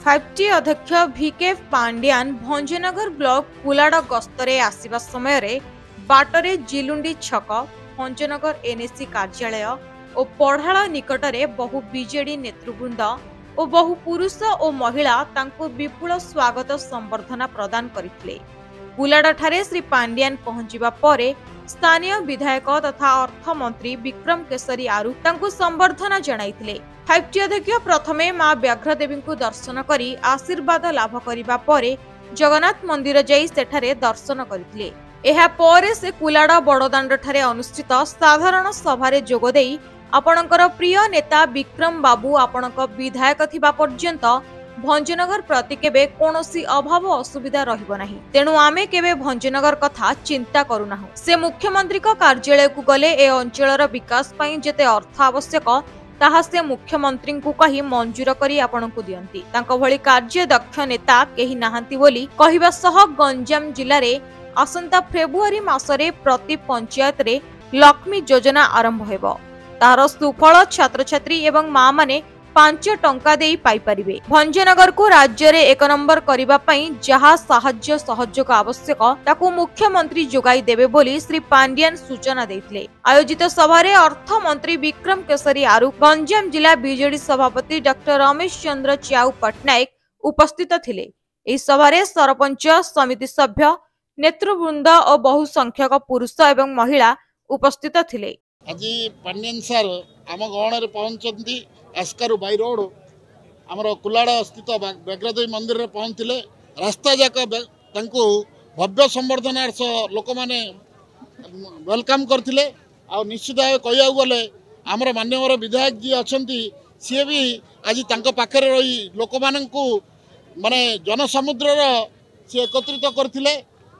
5T अध्यक्ष VK Pandian Bhanjanagar block Kulad गस्तरे आसिबा समय रे बाटरे जिलुंडी छक भंजनगर एनएससी कार्यालय और पढ़ाला निकटरे बहु बीजेडी नेतृवृंद और बहु पुरुष और महिला तांको विपुल स्वागत संबर्धना प्रदान करथिले। कुलाड़ाठारे श्री पांड्यान पहुंचीबा परे स्थानीय विधायक तथा अर्थमंत्री विक्रम केसरी आरू तांको संबर्धना जणाइथिले। 5T अध्यक्ष प्रथमे मां व्याघ्रदेवी को दर्शन करी आशीर्वाद लाभ करिबा परे जगन्नाथ मंदिर जाई सेठारे दर्शन करथिले। एहा परे से कुलाड़ बड़दाण्डठारे अनुष्ठित साधारण सभारे जोग देई आपणकर प्रिय नेता विक्रम बाबू आपणक विधायक थिबा पर्यंत भंजनगर प्रति केबे कोनोसी अभाव असुविधा रहिबो नाही, तेणु आमे केबे भंजनगर कथा चिंता करू नाहु। से मुख्यमंत्री को कार्यालय को गले ए अंचलर विकास पई जेते अर्थ आवश्यक ताहा से मुख्यमंत्री को कही मंजूर करी आपनकु दियंती। तांको भली कार्य दक्ष नेता केही नाहंती बोली कहिबा सह गंजाम जिल्ला रे आसंता फेब्रुआरी मासरे प्रति पंचायत रे लक्ष्मी योजना आरंभ हेबो। तार सुफल छात्र छात्री एवं मां माने 5 टंका देई पाई परिबे। भंजनगर को राज्य रे 1 नंबर करिबा पई जहा साहाय्य सहयोग आवश्यक ताकू मुख्यमंत्री जोगाई देबे बोली श्री पांड्यान सूचना देथिले। आयोजित सभा रे अर्थ मंत्री विक्रम केसरी आरू गंजाम जिला बीजेडी सभापति डॉक्टर रमेश चंद्र च्याऊ पटनायक उपस्थित थिले। एही सभा रे सरपंच समिति सभ्य नेतृवृंद और बहु संख्यक पुरुष एवं महिला उपस्थित थिले। आज पांड्यान सर आम गहण रे पहुंचती आस्कारु बाई रोड आमर कुलाड़ स्थित व्याघ्रदेवी मंदिर रे पहुंचले। रास्ता जाक भव्य संबर्धनार लोक मैंने वेलकम करथिले। आ निश्चित भाव कह गले आमर माननीय विधायक जी अच्छा सी भी आज तांको पाखे रही लोक मानू माने जनसमुद्र सी एकत्रित करथिले।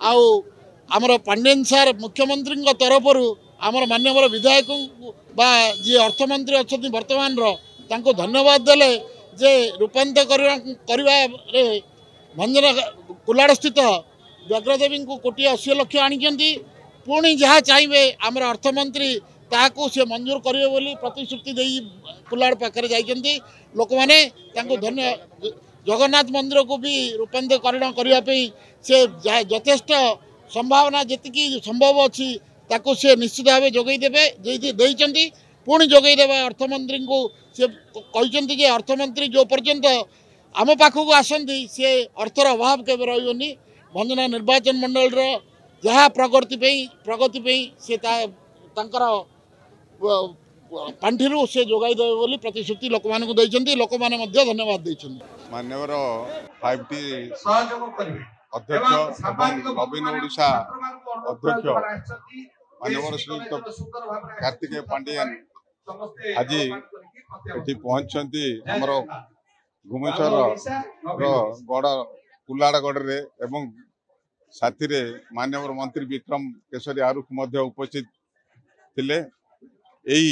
आमर पांड्यान सर मुख्यमंत्री तरफ आमर माननीय विधायक बा जी अर्थमंत्री अच्छा वर्तमान तांको धन्यवाद देले जे रूपांतर करवा भंजन कुलाड़ स्थित व्याघ्रदेवी को 1,80,00,000 आनी पुणी जहाँ चाहिए आमर अर्थमंत्री ताकू से मंजूर करेंगे बोली प्रतिश्रुति दे कुलाड़ पाखे जाइए। लोक मैंने धन्य जगन्नाथ मंदिर को भी रूपांतरण करने से यथेष्ट संभावना जी संभव अच्छी ताकू से निश्चित भाव जोगई देवे पुणी जोगई देवा अर्थमंत्री को से कहते कि अर्थमंत्री जो पर्यंत आम पाखक आसती सी अर्थर अभाव के रही भंजना निर्वाचन मंडल जहाँ प्रगति से पांठि से जोगाई देवे बोली प्रतिश्रुति लोक मान लोक मैंने धन्यवाद देते। माननीय 5T अध्यक्ष नवीन ओडिशा अध्यक्ष माननीय श्रीयुक्त कार्तिकेय पांड्यान आज ये पहुंचती आमर भुवनेश्वर गड़ कुलाड़गढ़ एवं साथी रे माननीय मंत्री विक्रम केसरी आरुख उपस्थित थिले। यही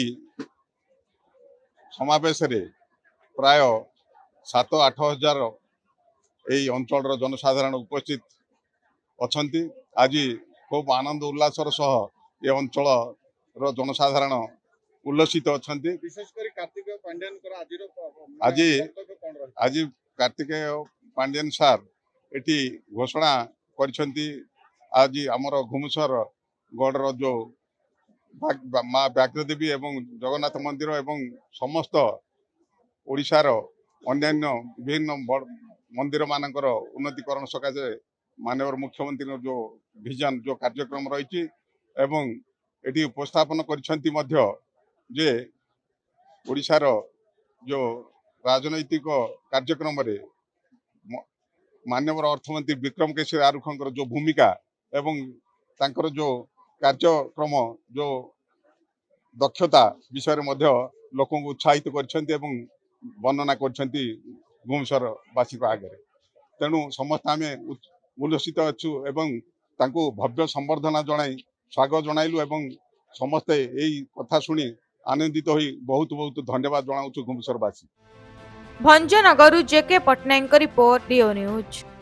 समावेश रे प्राय 7-8 हजार यही अंचल जनसाधारण उपस्थित अछंती। आज खूब आनंद उल्लासर सह ये अंचल जनसाधारण उल्लसित अछंती। विशेषकर कार्तिकेय पांड्यान आज कार्तिकेय पांड्यान सार एटी घोषणा करछंती। आज आमर घुमेश्वर गढ़ जो माँ व्याघ्रदेवी एवं जगन्नाथ मंदिर एवं समस्त ओडिशार अन्यान्य विभिन्न मंदिर मानकर उन्नतिकरण सकाशे माननीय मुख्यमंत्री जो विजन जो कार्यक्रम रही एवं एटी उपस्थापन करछंती मध्य जे ओडिशार जो राजनैतिक कार्यक्रम रे माननीय अर्थमंत्री विक्रम केसरी आरुखंकर जो भूमिका एवं तांकर जो कार्यक्रम जो दक्षता विषय मध्य लोक उत्साहित करछंती एवं वर्णना करछंती भुवनेश्वरवासी आगे। तेणु समस्त आम उल्लसित अच्छु एवं तांको भव्य संबर्धना जनाई स्वागत जनाइलु एवं समस्ते यही कथा शुणी आनंदित होई बहुत बहुत धन्यवाद जनाऊँ भुवनेश्वरवासी। Bhanjanagar JK Patnaik report DO news.